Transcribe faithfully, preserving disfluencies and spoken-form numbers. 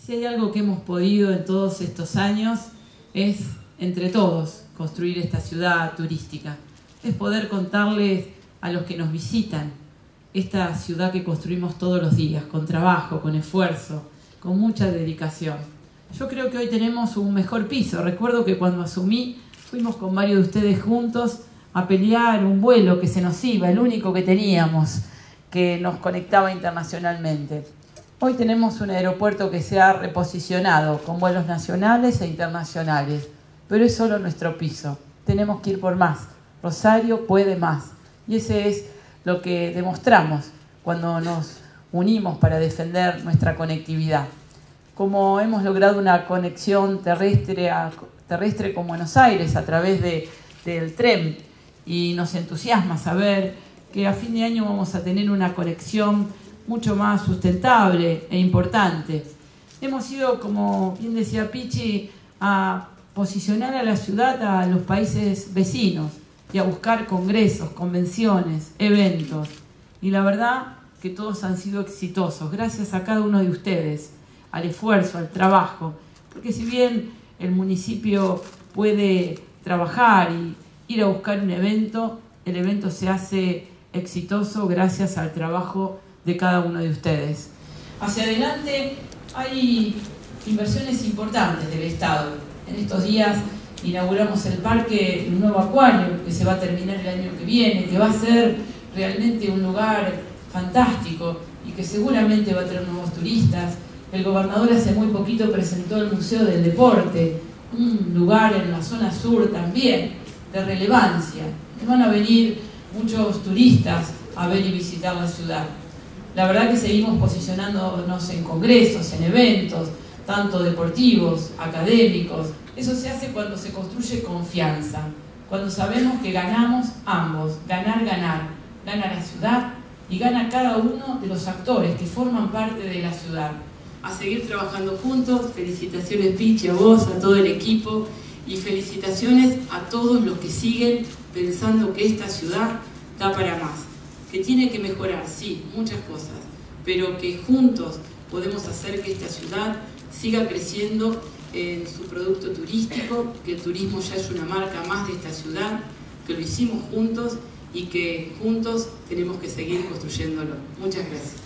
Si hay algo que hemos podido en todos estos años es, entre todos, construir esta ciudad turística. Es poder contarles a los que nos visitan esta ciudad que construimos todos los días, con trabajo, con esfuerzo, con mucha dedicación. Yo creo que hoy tenemos un mejor piso. Recuerdo que cuando asumí, fuimos con varios de ustedes juntos a pelear un vuelo que se nos iba, el único que teníamos, que nos conectaba internacionalmente. Hoy tenemos un aeropuerto que se ha reposicionado con vuelos nacionales e internacionales, pero es solo nuestro piso. Tenemos que ir por más. Rosario puede más. Y ese es lo que demostramos cuando nos unimos para defender nuestra conectividad. Como hemos logrado una conexión terrestre, a, terrestre con Buenos Aires a través de, del tren, y nos entusiasma saber que a fin de año vamos a tener una conexión mucho más sustentable e importante. Hemos ido, como bien decía Pichi, a posicionar a la ciudad a los países vecinos y a buscar congresos, convenciones, eventos. Y la verdad que todos han sido exitosos, gracias a cada uno de ustedes, al esfuerzo, al trabajo. Porque si bien el municipio puede trabajar y ir a buscar un evento, el evento se hace exitoso gracias al trabajo de cada uno de ustedes. Hacia adelante hay inversiones importantes del Estado. En estos días inauguramos el parque, un nuevo acuario que se va a terminar el año que viene, que va a ser realmente un lugar fantástico y que seguramente va a tener nuevos turistas. El gobernador hace muy poquito presentó el Museo del Deporte, un lugar en la zona sur también de relevancia. Van a venir muchos turistas a ver y visitar la ciudad. La verdad que seguimos posicionándonos en congresos, en eventos, tanto deportivos, académicos. Eso se hace cuando se construye confianza, cuando sabemos que ganamos ambos, ganar, ganar. Gana la ciudad y gana cada uno de los actores que forman parte de la ciudad. A seguir trabajando juntos. Felicitaciones, Pichi, a vos, a todo el equipo, y felicitaciones a todos los que siguen pensando que esta ciudad da para más, que tiene que mejorar, sí, muchas cosas, pero que juntos podemos hacer que esta ciudad siga creciendo en su producto turístico, que el turismo ya es una marca más de esta ciudad, que lo hicimos juntos y que juntos tenemos que seguir construyéndolo. Muchas gracias.